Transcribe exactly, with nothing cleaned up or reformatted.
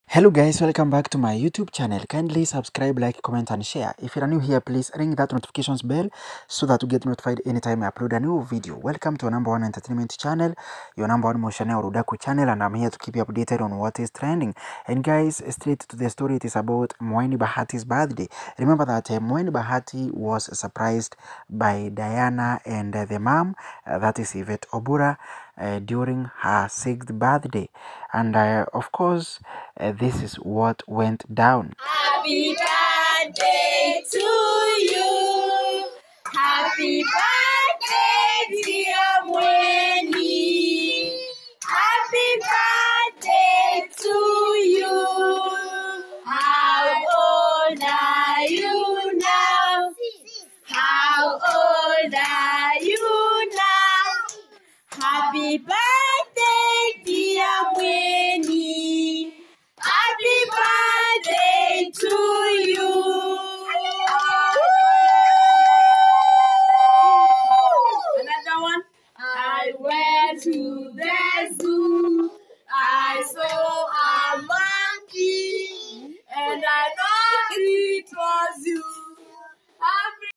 Hello guys, welcome back to my YouTube channel. Kindly subscribe, like, comment and share. If you are new here, please ring that notifications bell so that you get notified anytime I upload a new video. Welcome to a number one entertainment channel, your number one Moshane or Udaku channel, and I'm here to keep you updated on what is trending. And guys, straight to the story, it is about Mweni Bahati's birthday. Remember that uh, Mweni Bahati was surprised by Diana and uh, the mom, uh, that is Yvette Obura, uh, during her sixth birthday. And uh, of course, uh, this is what went down. Happy birthday to you. Happy birthday, dear Mweni. Happy birthday to you. How old are you now? How old are you now? Happy birthday, dear Mweni. Happy birthday to you. Another one. I went to the zoo. I saw a monkey, and I thought it was you.